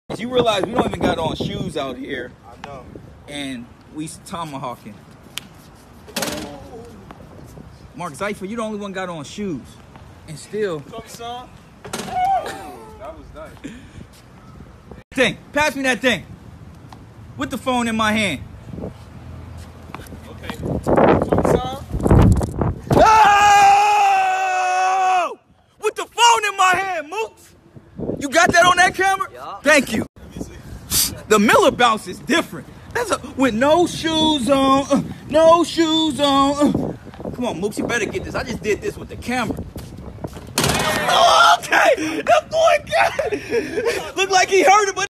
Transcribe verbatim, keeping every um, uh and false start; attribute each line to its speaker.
Speaker 1: You realize we don't even got on shoes out here.
Speaker 2: I know.
Speaker 1: And we tomahawking. Mark Zypher, you the only one got on shoes. And still.
Speaker 2: Talk some. That was nice.
Speaker 1: Thing. Pass me that thing. With the phone in my hand.
Speaker 2: Okay. Talk some.
Speaker 1: Oh! With the phone in my hand, Mooks. You got that on that camera?
Speaker 3: Yeah.
Speaker 1: Thank you. The Miller bounce is different. That's a with no shoes on, uh, no shoes on. Uh. Come on, Mooks, you better get this. I just did this with the camera. Oh, okay, that boy got it. Look like he heard it, but